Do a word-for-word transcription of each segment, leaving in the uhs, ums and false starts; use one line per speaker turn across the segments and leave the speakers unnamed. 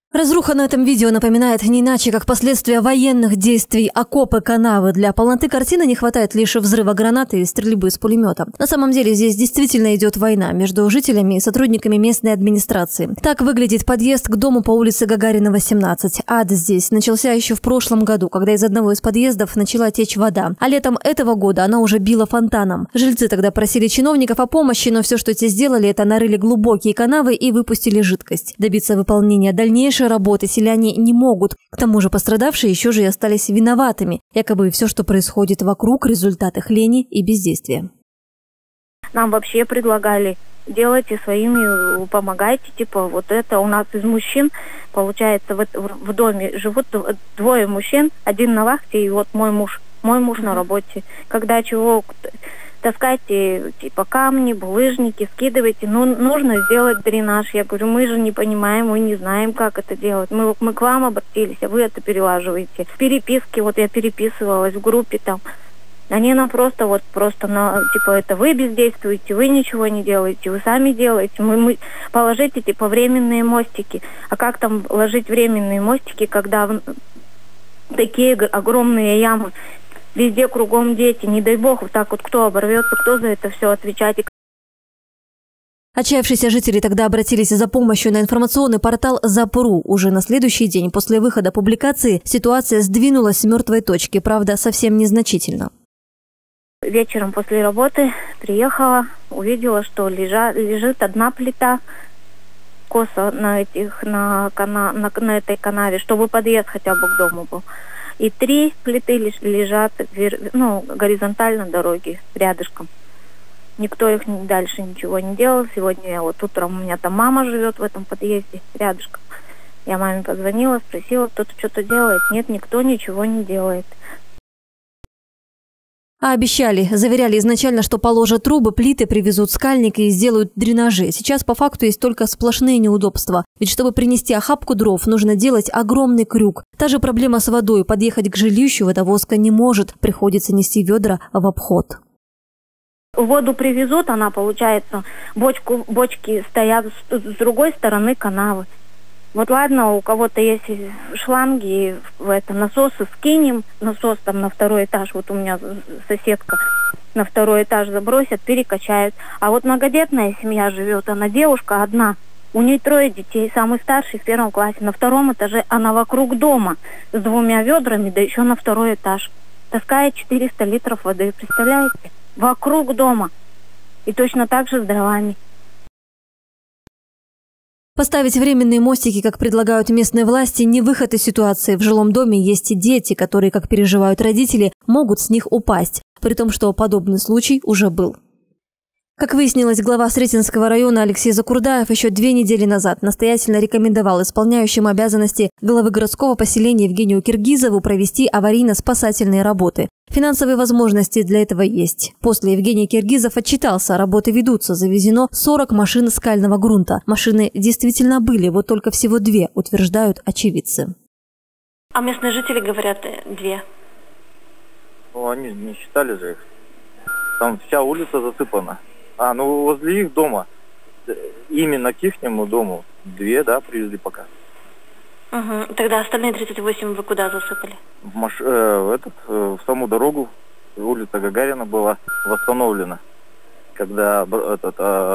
Разруха на этом видео напоминает не иначе, как последствия военных действий окопы, канавы. Для полноты картины не хватает лишь взрыва гранаты и стрельбы из пулемета. На самом деле здесь действительно идет война между жителями и сотрудниками местной администрации. Так выглядит подъезд к дому по улице Гагарина, восемнадцать. Ад здесь начался еще в прошлом году, когда из одного из подъездов начала течь вода. А летом этого года она уже била фонтаном. Жильцы тогда просили чиновников о помощи, но все, что те сделали, это нарыли глубокие канавы и выпустили жидкость. Добиться выполнения дальнейшей работы селяне не могут. К тому же пострадавшие еще же и остались виноватыми. Якобы все, что происходит вокруг, результат их лени и бездействия.
Нам вообще предлагали: делайте своими, помогайте, типа вот это. У нас из мужчин, получается, в, в доме живут двое мужчин, один на вахте, и вот мой муж. Мой муж на работе. Когда чего таскайте, типа камни, булыжники, скидывайте. Ну, нужно сделать дренаж. Я говорю, мы же не понимаем, мы не знаем, как это делать. Мы, мы к вам обратились, а вы это перелаживаете. В переписке, вот я переписывалась в группе там. Они нам просто вот, просто, на, типа, это вы бездействуете, вы ничего не делаете, вы сами делаете. Мы, мы положите, типа, временные мостики. А как там ложить временные мостики, когда такие огромные ямы? Везде кругом дети, не дай бог, вот так вот кто оборвется, кто за это все отвечать.
Отчаявшиеся жители тогда обратились за помощью на информационный портал Запору. Уже на следующий день после выхода публикации ситуация сдвинулась с мертвой точки, правда, совсем незначительно.
Вечером после работы приехала, увидела, что лежа, лежит одна плита косо на, этих, на, кана, на, на этой канаве, чтобы подъезд хотя бы к дому был. И три плиты лежат, ну, горизонтально дороги, рядышком. Никто их дальше ничего не делал. Сегодня я вот утром, у меня там мама живет в этом подъезде, рядышком. Я маме позвонила, спросила, кто-то что-то делает. Нет, никто ничего не делает.
А обещали, заверяли изначально, что положат трубы, плиты, привезут скальник и сделают дренажи. Сейчас по факту есть только сплошные неудобства. Ведь чтобы принести охапку дров, нужно делать огромный крюк. Та же проблема с водой. Подъехать к жилищу водовозка не может. Приходится нести ведра в обход.
Воду привезут, она, получается, бочку, бочки стоят с, с другой стороны канавы. Вот ладно, у кого-то есть шланги, в это, насосы скинем, насос там на второй этаж, вот у меня соседка на второй этаж забросят, перекачают. А вот многодетная семья живет, она девушка одна, у нее трое детей, самый старший в первом классе, на втором этаже, она вокруг дома с двумя ведрами, да еще на второй этаж. Таскает четыреста литров воды, представляете? Вокруг дома. И точно так же с дровами.
Поставить временные мостики, как предлагают местные власти, не выход из ситуации. В жилом доме есть и дети, которые, как переживают родители, могут с них упасть. При том, что подобный случай уже был. Как выяснилось, глава Сретенского района Алексей Закурдаев еще две недели назад настоятельно рекомендовал исполняющим обязанности главы городского поселения Евгению Киргизову провести аварийно-спасательные работы. Финансовые возможности для этого есть. После Евгений Киргизов отчитался, работы ведутся, завезено сорок машин скального грунта. Машины действительно были, вот только всего две, утверждают очевидцы.
А местные жители говорят две.
Ну, они не считали же их. Там вся улица засыпана. А, ну возле их дома, именно к ихнему дому, две, да, привезли пока.
Угу. Тогда остальные тридцать восемь вы куда засыпали?
В, маш... э, в, этот, э, в саму дорогу, улица Гагарина была восстановлена, когда этот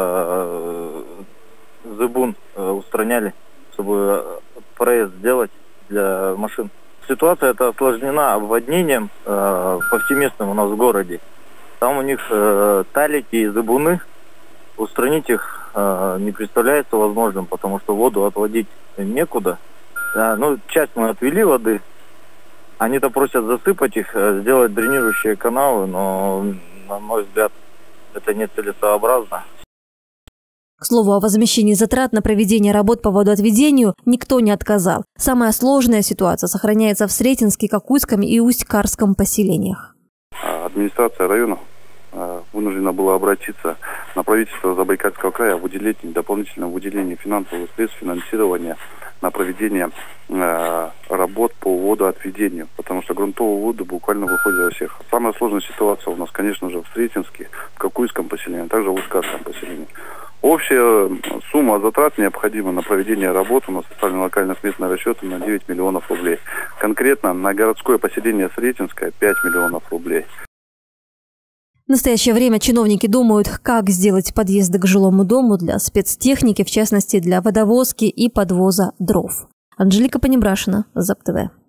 э, зыбун э, устраняли, чтобы проезд сделать для машин. Ситуация эта осложнена обводнением э, повсеместным у нас в городе. Там у них э, талики и зыбуны, устранить их э, не представляется возможным, потому что воду отводить некуда. А, ну, часть мы отвели воды, они-то просят засыпать их, сделать дренирующие канавы, но, на мой взгляд, это нецелесообразно.
К слову, о возмещении затрат на проведение работ по водоотведению никто не отказал. Самая сложная ситуация сохраняется в Сретенске, Кокуйском и Усть-Карском поселениях.
Администрация района вынуждена была обратиться на правительство Забайкальского края о выделении, дополнительном выделении финансовых средств финансирования на проведение э, работ по водоотведению, потому что грунтовые воды буквально выходят во всех. Самая сложная ситуация у нас, конечно же, в Сретенске, в Кокуйском поселении, а также в Усть-Карском поселении. Общая сумма затрат необходима на проведение работы у нас составлена локально-сметный расчет на девять миллионов рублей. Конкретно на городское поселение Сретенское пять миллионов рублей.
В настоящее время чиновники думают, как сделать подъезды к жилому дому для спецтехники, в частности для водовозки и подвоза дров. Анжелика Понебрашина, ЗапТВ.